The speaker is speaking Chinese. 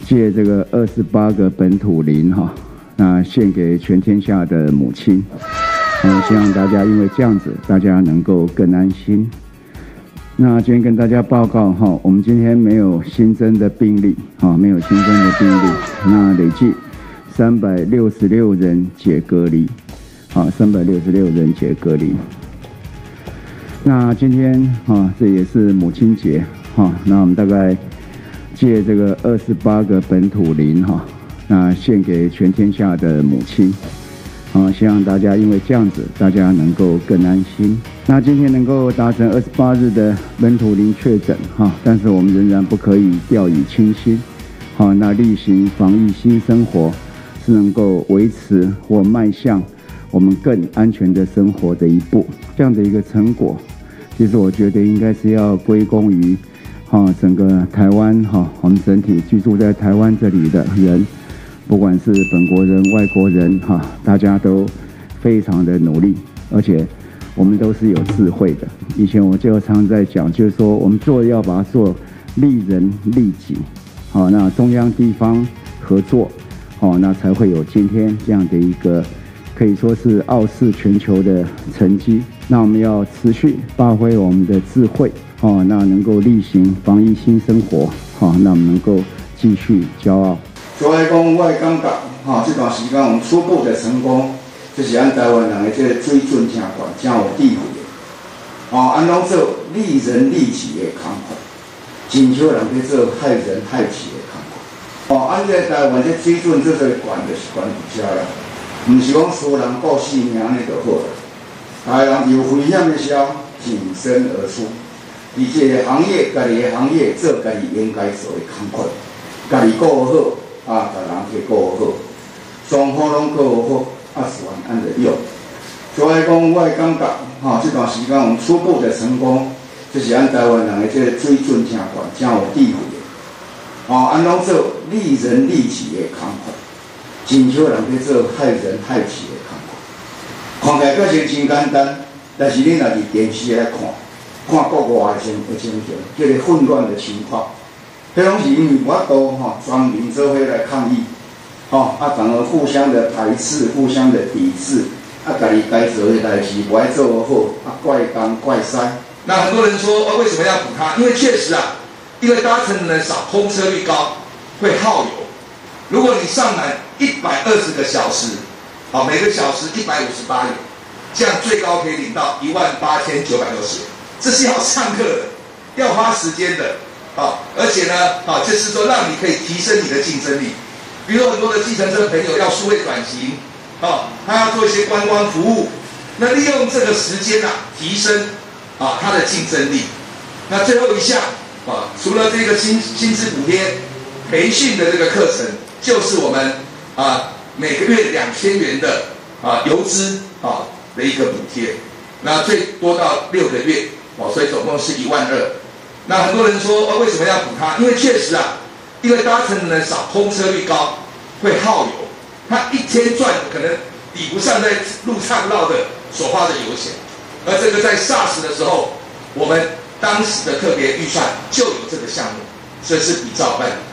借这个28个本土灵哈，那献给全天下的母亲。希望大家因为这样子，大家能够更安心。那今天跟大家报告哈，我们今天没有新增的病例哈，没有新增的病例。那累计366人解隔离，好，366人解隔离。那今天这也是母亲节哈，那我们大概借这个28个本土灵哈，那献给全天下的母亲。希望大家因为这样子，大家能够更安心。那今天能够达成28日的本土零确诊哈，但是我们仍然不可以掉以轻心。那例行防疫新生活是能够维持或迈向我们更安全的生活的一步。这样的一个成果，其实我觉得应该是要归功于整个台湾我们整体居住在台湾这里的人。不管是本国人、外国人，大家都非常的努力，而且我们都是有智慧的。以前我就常在讲，就是说我们要把它做利人利己，那中央地方合作，那才会有今天这样的一个可以说是傲视全球的成绩。那我们要持续发挥我们的智慧，那能够例行防疫新生活，那我们能够继续骄傲。 所以讲，我会感觉，这段时间我们初步的成功，就是咱台湾人的这个水准真悬，真有智慧的。安怎做利人利己的工作，真少人在做害人害己的工作。按这台湾这水准做最悬，就是悬伫遮啦，唔是讲输人顾性命安尼就好了。大家人有危险的时候挺身而出，伫这个行业，家己的行业做家己应该做的工作，家己顾好。别人去顾好，双方拢顾好，是安就用。所以讲，我会感觉，这段时间我们初步的成功，就是咱台湾人的这个水准真悬，真有智慧的。安怎做利人利己的工作，真少人在做害人害己的工作。看起来表现真简单，但是你若伫电视来看国外的情形，这个混乱的情况。迄拢是因为我都全民做伙来抗议，反而互相的排斥、互相的抵制，家己该做的代志不爱做好，怪东怪西。 那很多人说，为什么要补它？因为确实因为搭乘的人少，空车率高，会耗油。如果你上满120个小时，每个小时158元，这样最高可以领到18960元。这是要上课的，要花时间的。而且呢，就是说让你可以提升你的竞争力。比如很多的计程车朋友要数位转型，他要做一些观光服务，那利用这个时间提升他的竞争力。那最后一项除了这个薪资补贴培训的这个课程，就是我们每个月2000元的油资的一个补贴，那最多到6个月所以总共是12000。那很多人说，为什么要补它？因为确实因为搭乘的人少，空车率高，会耗油。他一天赚可能抵不上在路上绕的所花的油钱。而这个在 SARS 的时候，我们当时的特别预算就有这个项目，所以是比照办。